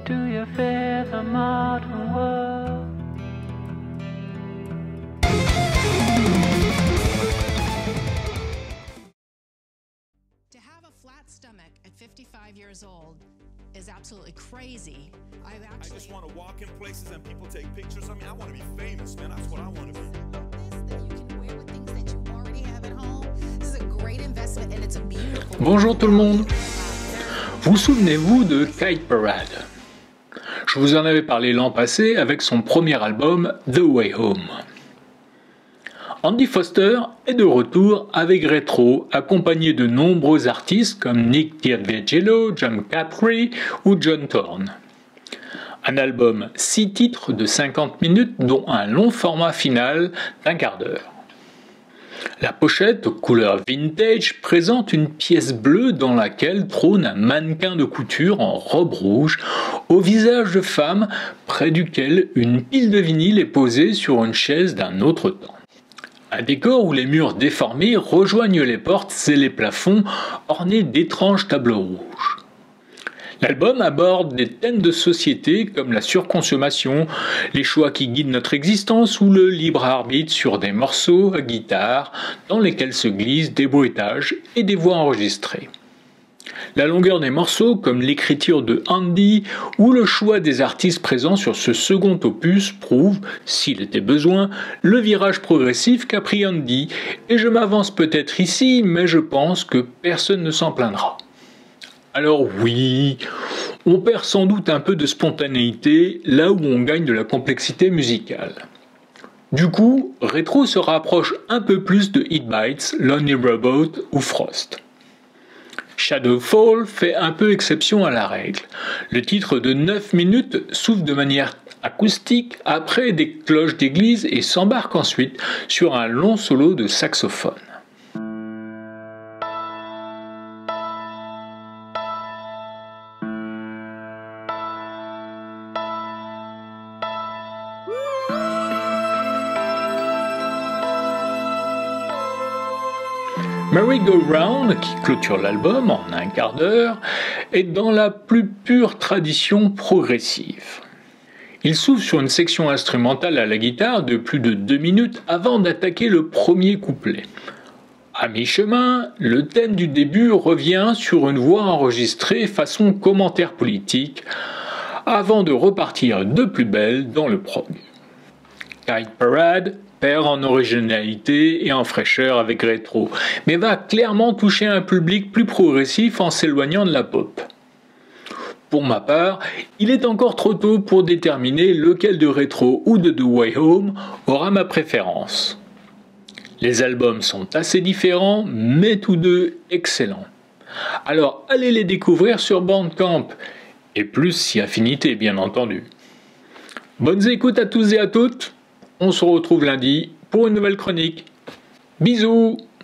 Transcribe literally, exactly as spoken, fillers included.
do you fear the modern world? To have a flat stomach at fifty-five years old is absolutely crazy. I've actually... I just want to walk in places and people take pictures. I mean, I want to be famous, man. That's what I want to be. That you can wear with things that you already have at home. This is a great investment and it's a beautiful... Bonjour tout le monde. Vous souvenez-vous de Kite Parade? Je vous en avais parlé l'an passé avec son premier album The Way Home. Andy Foster est de retour avec Retro, accompagné de nombreux artistes comme Nick D'Angelo, John Capri ou John Thorne. Un album six titres de cinquante minutes dont un long format final d'un quart d'heure. La pochette, couleur vintage, présente une pièce bleue dans laquelle trône un mannequin de couture en robe rouge, au visage de femme, près duquel une pile de vinyle est posée sur une chaise d'un autre temps. Un décor où les murs déformés rejoignent les portes et les plafonds ornés d'étranges tableaux rouges. L'album aborde des thèmes de société comme la surconsommation, les choix qui guident notre existence ou le libre arbitre sur des morceaux à guitare dans lesquels se glissent des bruitages et des voix enregistrées. La longueur des morceaux, comme l'écriture de Andy ou le choix des artistes présents sur ce second opus, prouve, s'il était besoin, le virage progressif qu'a pris Andy, et je m'avance peut-être ici, mais je pense que personne ne s'en plaindra. Alors oui, on perd sans doute un peu de spontanéité là où on gagne de la complexité musicale. Du coup, Retro se rapproche un peu plus de Hit Bites, Lonely Robot ou Frost. Shadowfall fait un peu exception à la règle. Le titre de neuf minutes s'ouvre de manière acoustique après des cloches d'église et s'embarque ensuite sur un long solo de saxophone. Merry Go Round, qui clôture l'album en un quart d'heure, est dans la plus pure tradition progressive. Il s'ouvre sur une section instrumentale à la guitare de plus de deux minutes avant d'attaquer le premier couplet. À mi-chemin, le thème du début revient sur une voix enregistrée façon commentaire politique, avant de repartir de plus belle dans le prog. Kite Parade perd en originalité et en fraîcheur avec Retro, mais va clairement toucher un public plus progressif en s'éloignant de la pop. Pour ma part, il est encore trop tôt pour déterminer lequel de Retro ou de The Way Home aura ma préférence. Les albums sont assez différents, mais tous deux excellents. Alors allez les découvrir sur Bandcamp, et plus si affinité bien entendu. Bonnes écoutes à tous et à toutes. On se retrouve lundi pour une nouvelle chronique. Bisous!